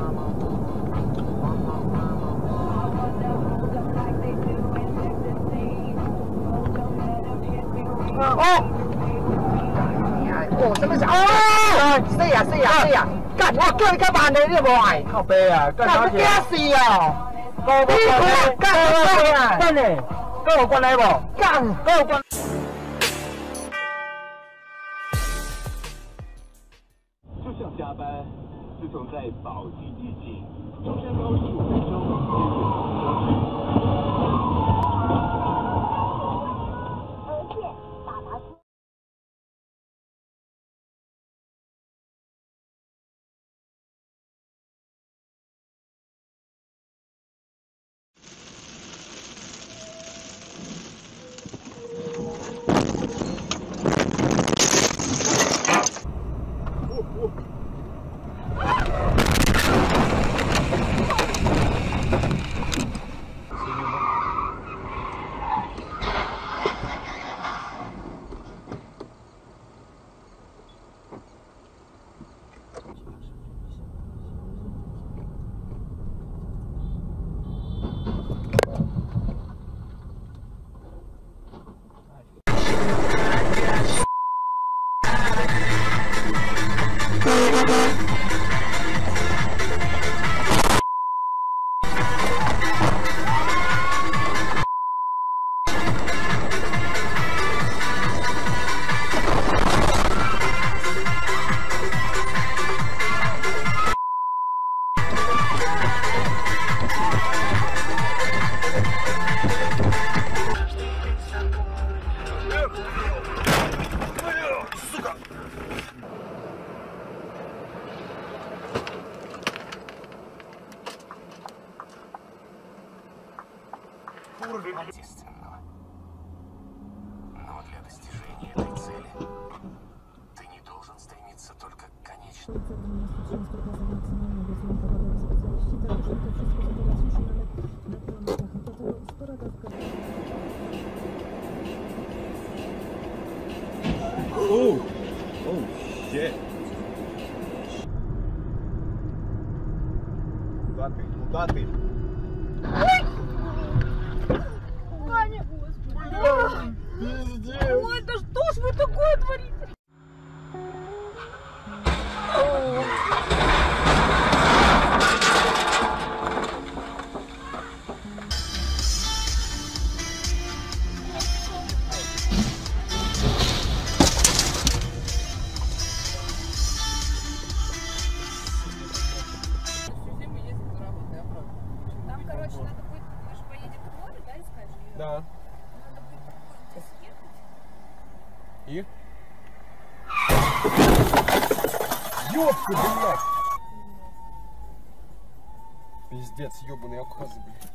哦，什么事？啊！死啊死啊死啊！干！我叫你干嘛呢？你无爱？ 靠背啊！干啥事？死哦！ 你干啊！ 干嘞！跟我关系不？ 干！跟我关。 就像加班，自从在保级疫情，中山高15分钟 естественного. Но для достижения этой цели ты не должен стремиться только к конечному. Oh shit. Куда ты? Аня, господи! Ой, да что ж вы такое творите? Там, короче, надо будет, мы же поедем к морю, да, искать жилье? Да. Надо будет здесь ехать. И? Ёпта, блядь! Пиздец, ёбаные абхазы, блядь.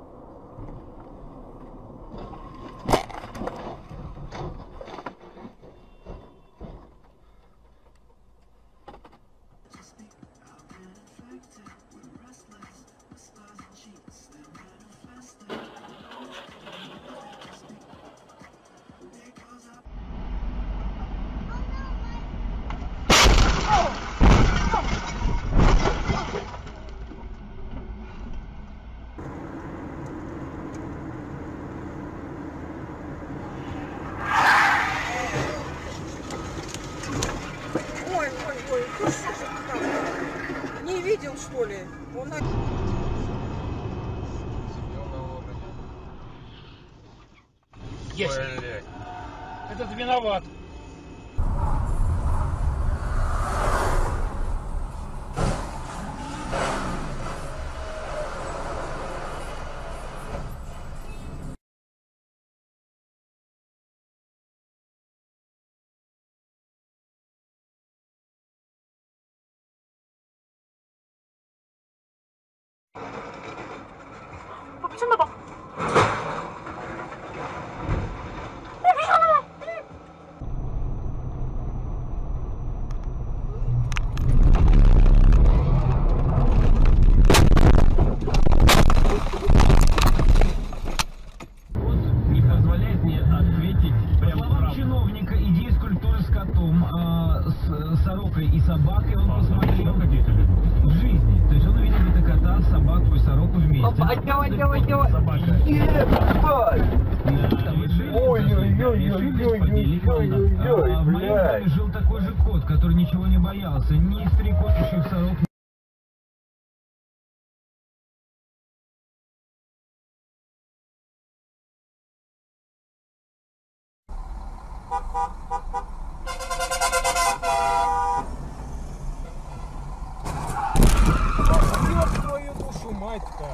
Ой, ты что же так? Не видел, что ли? Он... Есть! Этот виноват! 미쳤나봐. Не позволяет мне ответить прямо чиновника идеи скульптуры с котом, с сорокой и собакой он посмотрел. в жизни. То есть он увидел где-то кота, собаку и сороку вместе. Опа, давай. Собака. Ой-ой-ой-ой-ой-ой-ой-ой-ой, В моем доме жил такой же кот, который ничего не боялся. Ни стрекочущих сорок, Ёб твою душу, мать-то!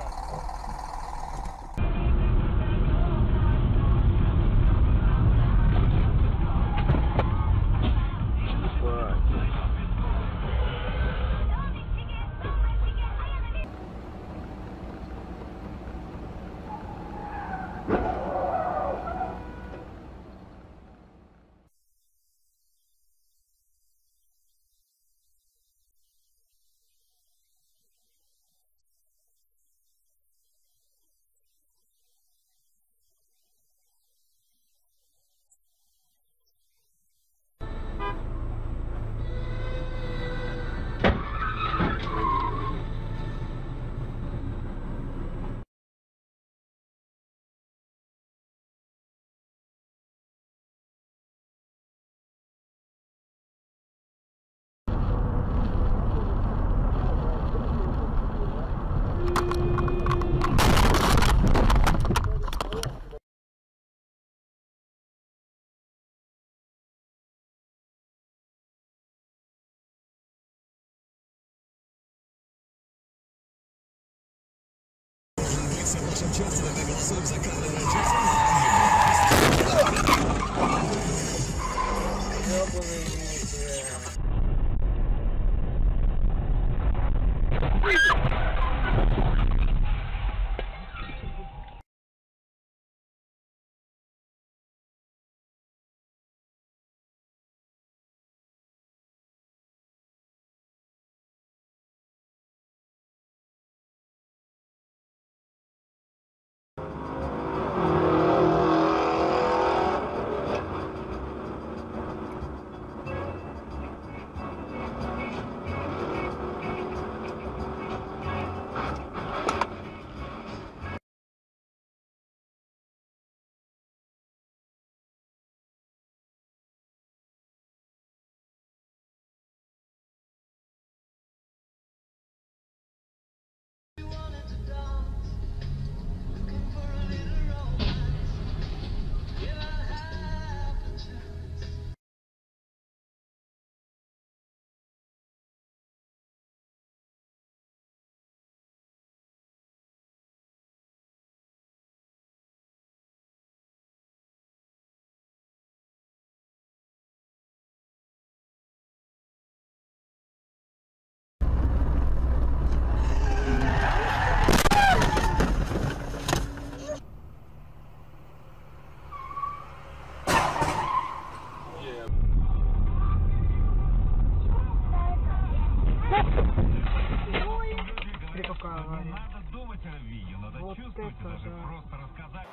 Не надо думать о видео, надо Вот чувствовать, это даже да. просто рассказать.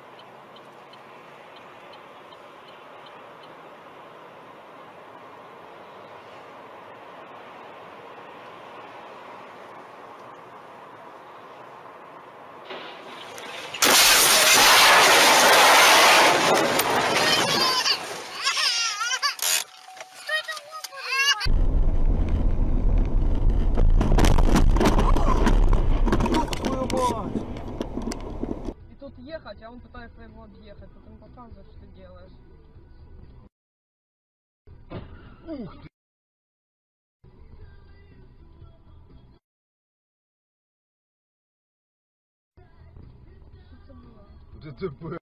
И тут ехать, а он пытается его объехать. Потом показывает, что ты делаешь. Ух ты! Что это было? ДТП.